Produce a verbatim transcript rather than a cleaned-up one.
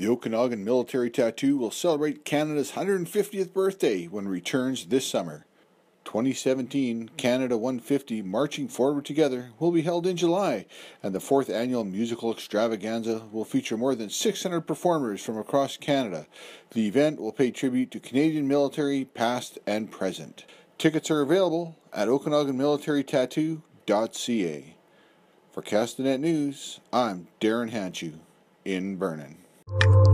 The Okanagan Military Tattoo will celebrate Canada's one hundred fiftieth birthday when it returns this summer. twenty seventeen Canada one fifty Marching Forward Together will be held in July, and the fourth annual musical extravaganza will feature more than six hundred performers from across Canada. The event will pay tribute to Canadian military past and present. Tickets are available at okanagan military tattoo dot c a. For Castanet News, I'm Darren Handschuh in Vernon.